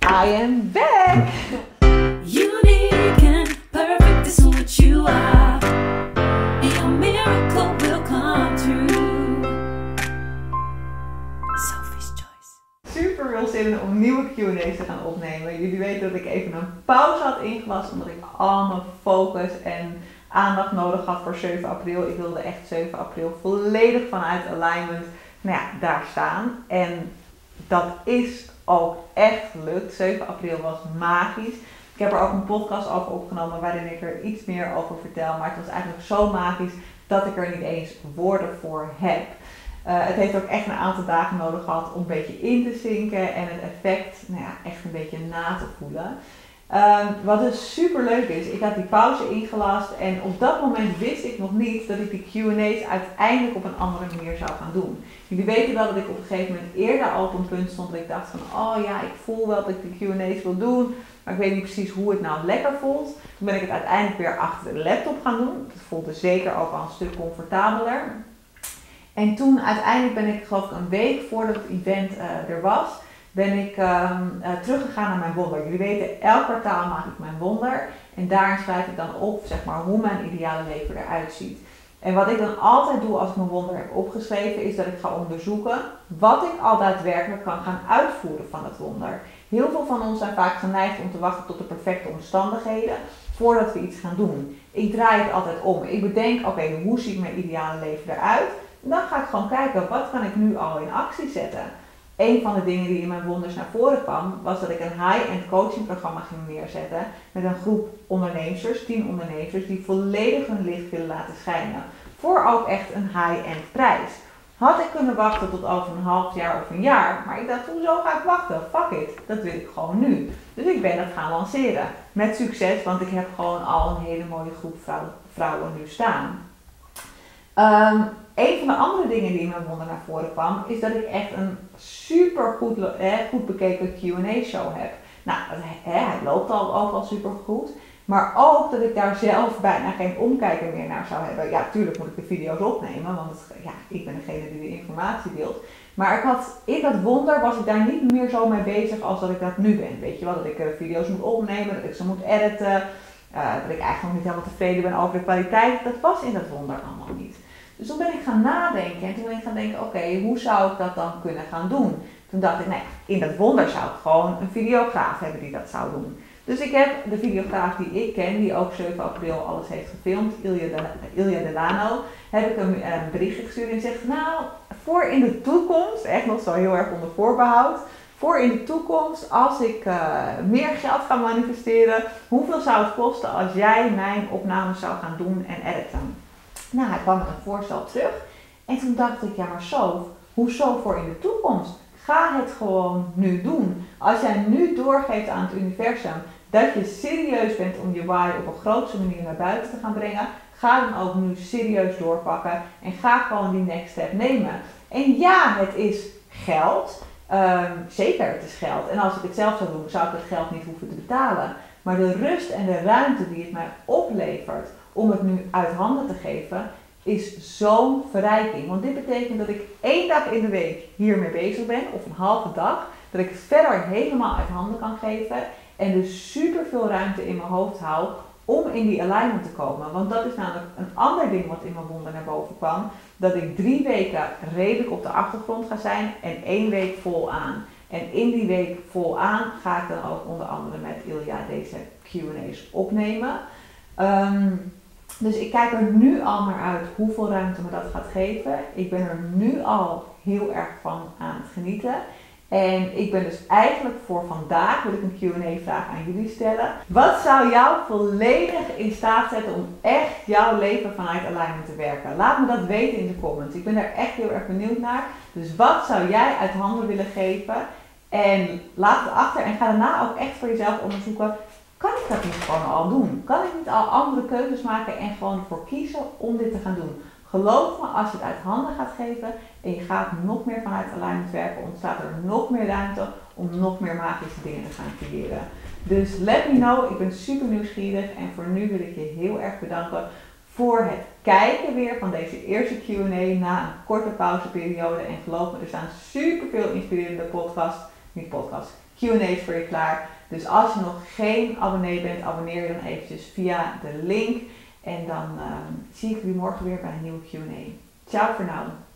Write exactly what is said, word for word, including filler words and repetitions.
I am back! Unique and perfect is what you are. And your miracle will come true. Sophie's Choice. Super veel zin in om nieuwe Q en A's te gaan opnemen. Jullie weten dat ik even een pauze had ingelast omdat ik al mijn focus en aandacht nodig had voor zeven april. Ik wilde echt zeven april volledig vanuit alignment, nou ja, daar staan. En dat is ook echt gelukt. zeven april was magisch. Ik heb er ook een podcast over opgenomen waarin ik er iets meer over vertel. Maar het was eigenlijk zo magisch dat ik er niet eens woorden voor heb. Uh, het heeft ook echt een aantal dagen nodig gehad om een beetje in te zinken en het effect nou ja, echt een beetje na te voelen. Uh, wat dus super leuk is, ik had die pauze ingelast en op dat moment wist ik nog niet dat ik die Q en A's uiteindelijk op een andere manier zou gaan doen. Jullie weten wel dat ik op een gegeven moment eerder al op een punt stond dat ik dacht van oh ja, ik voel wel dat ik de Q en A's wil doen, maar ik weet niet precies hoe het nou lekker voelt. Toen ben ik het uiteindelijk weer achter de laptop gaan doen. Dat voelde zeker ook al een stuk comfortabeler. En toen uiteindelijk ben ik geloof ik een week voordat het event uh, er was, ben ik uh, uh, teruggegaan naar mijn wonder. Jullie weten, elk kwartaal maak ik mijn wonder en daarin schrijf ik dan op zeg maar, hoe mijn ideale leven eruit ziet. En wat ik dan altijd doe als ik mijn wonder heb opgeschreven is dat ik ga onderzoeken wat ik al daadwerkelijk kan gaan uitvoeren van het wonder. Heel veel van ons zijn vaak geneigd om te wachten tot de perfecte omstandigheden voordat we iets gaan doen. Ik draai het altijd om. Ik bedenk, oké, okay, hoe ziet mijn ideale leven eruit? En dan ga ik gewoon kijken, wat kan ik nu al in actie zetten? Een van de dingen die in mijn wonders naar voren kwam, was dat ik een high-end coachingprogramma ging neerzetten met een groep ondernemers, tien ondernemers, die volledig hun licht willen laten schijnen. Voor ook echt een high-end prijs. Had ik kunnen wachten tot over een half jaar of een jaar, maar ik dacht, hoezo ga ik wachten? Fuck it, dat wil ik gewoon nu. Dus ik ben dat gaan lanceren. Met succes, want ik heb gewoon al een hele mooie groep vrouwen, vrouwen nu staan. Um, een van de andere dingen die in mijn wonder naar voren kwam, is dat ik echt een super goed, eh, goed bekeken Q en A show heb. Nou, eh, hij loopt al ook al super goed. Maar ook dat ik daar zelf bijna geen omkijker meer naar zou hebben. Ja, tuurlijk moet ik de video's opnemen, want het, ja, ik ben degene die de informatie deelt. Maar ik had, in dat wonder was ik daar niet meer zo mee bezig als dat ik dat nu ben. Weet je wel, dat ik uh, video's moet opnemen, dat ik ze moet editen. Uh, dat ik eigenlijk nog niet helemaal tevreden ben over de kwaliteit. Dat was in dat wonder allemaal niet. Dus toen ben ik gaan nadenken en toen ben ik gaan denken, oké, okay, hoe zou ik dat dan kunnen gaan doen? Toen dacht ik, nou ja, in dat wonder zou ik gewoon een videograaf hebben die dat zou doen. Dus ik heb de videograaf die ik ken, die ook zeven april alles heeft gefilmd, Ilja Delano, heb ik hem een berichtje gestuurd en zegt, nou, voor in de toekomst, echt nog zo heel erg onder voorbehoud, voor in de toekomst, als ik uh, meer geld ga manifesteren, hoeveel zou het kosten als jij mijn opnames zou gaan doen en editen? Nou, hij kwam met een voorstel terug en toen dacht ik, ja maar zo, hoezo voor in de toekomst? Ga het gewoon nu doen. Als jij nu doorgeeft aan het universum dat je serieus bent om je why op een grootste manier naar buiten te gaan brengen, ga dan ook nu serieus doorpakken en ga gewoon die next step nemen. En ja, het is geld. Um, zeker, het is geld. En als ik het zelf zou doen, zou ik het geld niet hoeven te betalen. Maar de rust en de ruimte die het mij oplevert om het nu uit handen te geven, is zo'n verrijking. Want dit betekent dat ik één dag in de week hiermee bezig ben, of een halve dag, dat ik het verder helemaal uit handen kan geven en dus super veel ruimte in mijn hoofd hou om in die alignment te komen. Want dat is namelijk een ander ding wat in mijn wonder naar boven kwam, dat ik drie weken redelijk op de achtergrond ga zijn en één week vol aan. En in die week vol aan ga ik dan ook onder andere met Ilja deze Q en A's opnemen. Um, Dus ik kijk er nu al naar uit hoeveel ruimte me dat gaat geven. Ik ben er nu al heel erg van aan het genieten. En ik ben dus eigenlijk voor vandaag, wil ik een Q en A vraag aan jullie stellen. Wat zou jou volledig in staat zetten om echt jouw leven vanuit alignment te werken? Laat me dat weten in de comments. Ik ben daar echt heel erg benieuwd naar. Dus wat zou jij uit handen willen geven? En laat het achter en ga daarna ook echt voor jezelf onderzoeken. Kan ik dat niet gewoon al doen? Kan ik niet al andere keuzes maken en gewoon ervoor kiezen om dit te gaan doen? Geloof me, als je het uit handen gaat geven en je gaat nog meer vanuit alignment werken, ontstaat er nog meer ruimte om nog meer magische dingen te gaan creëren. Dus let me know, ik ben super nieuwsgierig en voor nu wil ik je heel erg bedanken voor het kijken weer van deze eerste Q en A na een korte pauzeperiode. En geloof me, er staan super veel inspirerende podcasts, niet podcasts, Q en A's voor je klaar. Dus als je nog geen abonnee bent, abonneer je dan eventjes via de link. En dan uh, zie ik jullie morgen weer bij een nieuwe Q en A. Ciao voor nu.